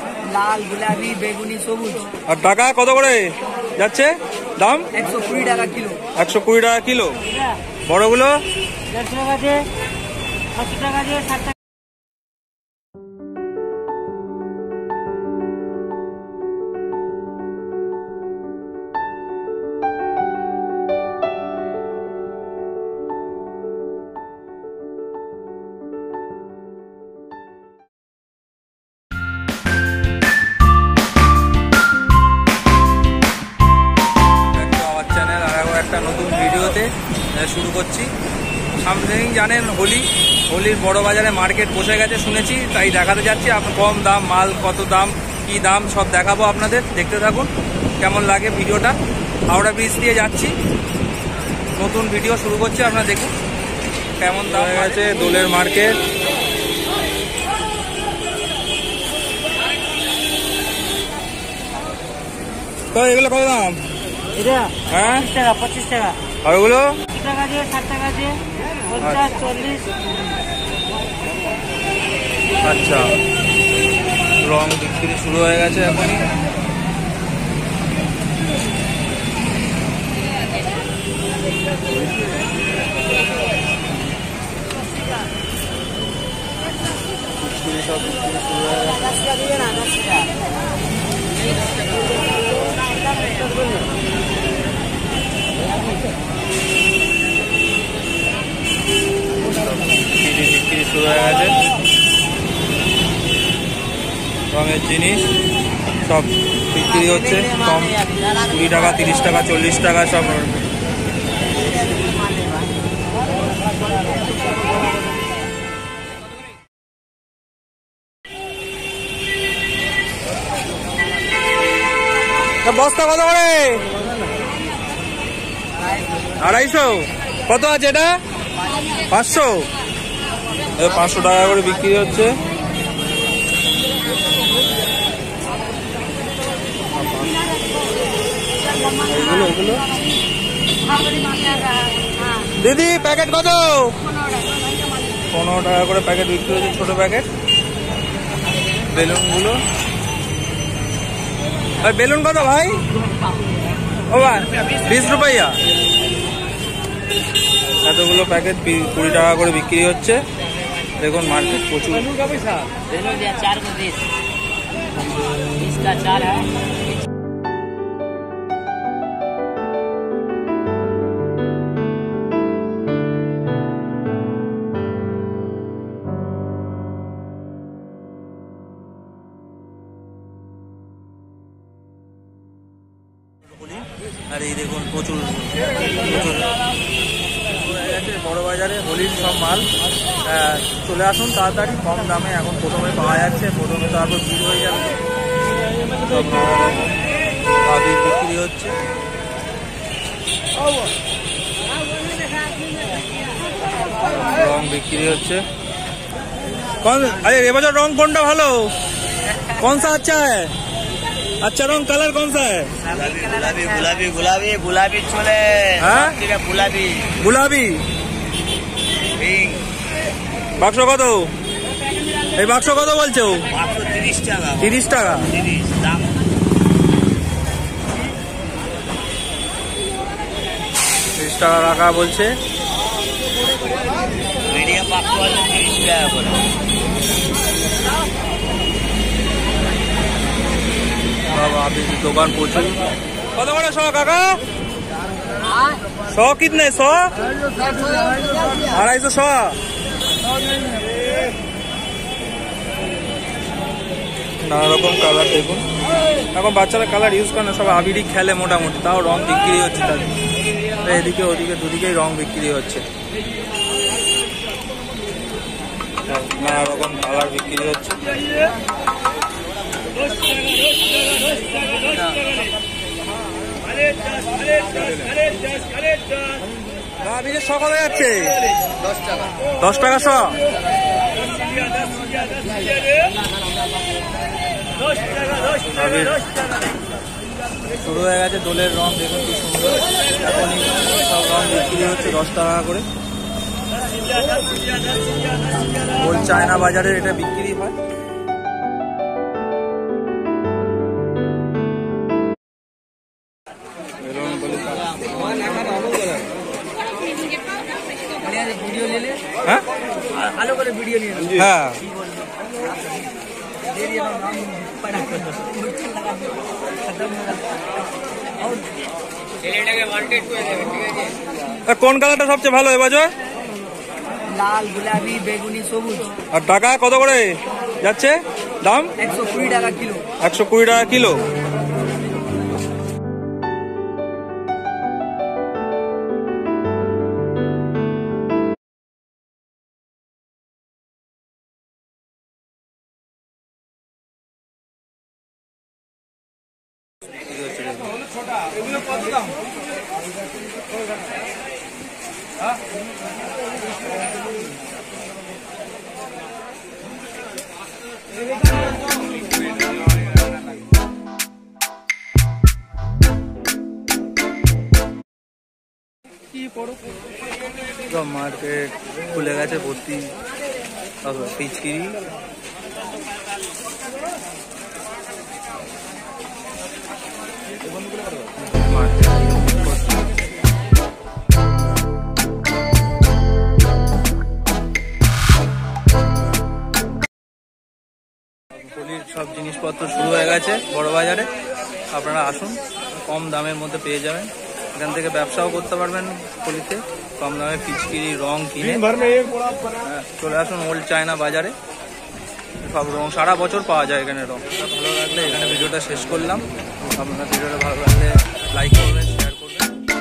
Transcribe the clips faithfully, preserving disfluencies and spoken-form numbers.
লাল, গোলাপি, বেগুনি, সবুজ। আর টাকা কত করে যাচ্ছে দাম? একশো কুড়ি টাকা কিলো। একশো কুড়ি টাকা কিলো। বড়গুলো দেড়শো টাকা দিয়ে, পাঁচশো টাকা দিয়ে, ষাট টাকা। একটা নতুন ভিডিওতে শুরু করছি। সামনেই জানেন হোলি, হোলির বড় বাজারে মার্কেট বসে গেছে শুনেছি, তাই দেখাতে যাচ্ছি। আপনার কম দাম মাল, কত দাম, কি দাম সব দেখাবো আপনাদের, দেখতে থাকুন কেমন লাগে ভিডিওটা। হাওড়া ব্রিজ দিয়ে যাচ্ছি, নতুন ভিডিও শুরু করছি, আপনারা দেখুন কেমন দাম হয়ে গেছে দোলের মার্কেট। তো এগুলো কত দাম? এটা হ্যাঁ টাকা, পঁচিশ টাকা। আর ওগুলো টাকা দিয়ে, ষাট টাকা দিয়ে, পঞ্চাশ, চল্লিশ। আচ্ছা, রং বিক্রি শুরু হয়ে গেছে এখনই। সব বিক্রি শুরু হয়ে গেছে। বিক্রি শুরু হয়ে গেছে, রঙের জিনিস সব বিক্রি হচ্ছে কম, কুড়ি টাকা, তিরিশ টাকা, চল্লিশ টাকা সব। বস্তা কত করে? আড়াইশো। কত আছে এটা? পাঁচশো। পাঁচশো টাকা করে বিক্রি হচ্ছে। এগুলো এগুলো দিদি প্যাকেট কত? পনেরো টাকা করে প্যাকেট বিক্রি হচ্ছে, ছোট প্যাকেট। বেলুন গুলো, বেলুন কত ভাই? ও ভাই বিশ রুপাইয়া। এতগুলো প্যাকেট কুড়ি টাকা করে বিক্রি হচ্ছে। দেখুন মার্কেট প্রচুর। আর এই দেখুন প্রচুর প্রচুর বড় বাজারে হোলির সব মাল। চলে আসুন তাড়াতাড়ি, কম দামে এখন প্রথমে পাওয়া যাচ্ছে, প্রথমে তারপর ভিড় হয়ে যাবে। সব আবির বিক্রি হচ্ছে। রং বিক্রি হচ্ছে। আরে এবছর রং কোনটা ভালো? কোন সা আচ্ছা है? अच्छा रंग कलर कौन सा है? गुलाबी गुलाबी गुलाबी गुलाबी चले। हाँ गुलाबी गुलाबी। বাক্স কত? এই বাক্স কত বলছো? তিরিশ টাকা। তিরিশ টাকা। তিরিশ টাকা রাখা বলছে। মিডিয়াম বাক্স আছে তিরিশ টাকা করে। दुकान पहुंचे। कत बड़ा सौ काका? सौ कितने? सौ अढ़ाई सौ सौ। নানা রকম কালার দেখুন, এখন বাচ্চারা কালার ইউজ করে না, সব আবিরই খেলে মোটামুটি, তাও রং বিক্রি হচ্ছে তাদের। এদিকে ওদিকে দুদিকেই রং বিক্রি হচ্ছে, নানা রকম কালার বিক্রি হচ্ছে। সকালে যাচ্ছে দশ টাকা শ। শুরু হয়ে গেছে দোলের রং, দেখুন কি সুন্দর। এখনই সব রং বিক্রি হচ্ছে দশ টাকা করে। ওল চায়না বাজারে এটা বিক্রি হয়। হ্যাঁ কোন কালারটা সবচেয়ে ভালো এবছর? লাল, গোলাপি, বেগুনি, সবুজ। আর টাকা কত করে যাচ্ছে দাম? একশো কুড়ি টাকা কিলো। একশো কুড়ি টাকা কিলো। এগুলো কত দাম? মার্কেট খুলে গেছে ভর্তি পিচকিরি। হোলির সব জিনিসপত্র শুরু হয়ে গেছে বড় বাজারে, আপনারা আসুন, কম দামের মধ্যে পেয়ে যাবেন। এখান থেকে ব্যবসাও করতে পারবেন হোলিতে, কম দামে পিচকিরি রং কিনে চলে আসুন ওল্ড চায়না বাজারে। সব রং সারা বছর পাওয়া যায় এখানে রং। ভালো লাগলে এখানে ভিডিওটা শেষ করলাম। আপনার ভিডিওটা ভালো লাগলে লাইক করবেন, শেয়ার করবেন।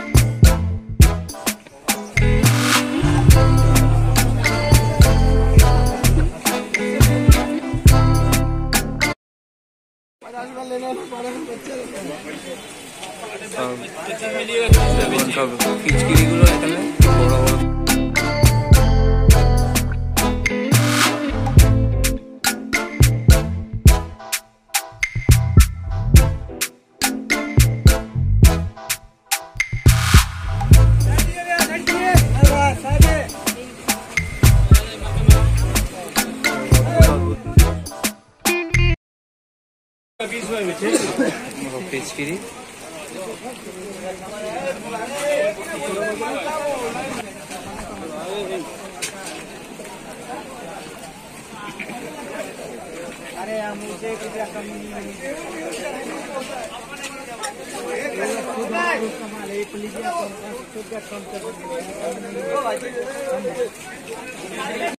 সব পিচকিরিগুলো এখানে বড় বড়। পিচকিরি अरे मुझे कम कमाल है प्लीज कम कर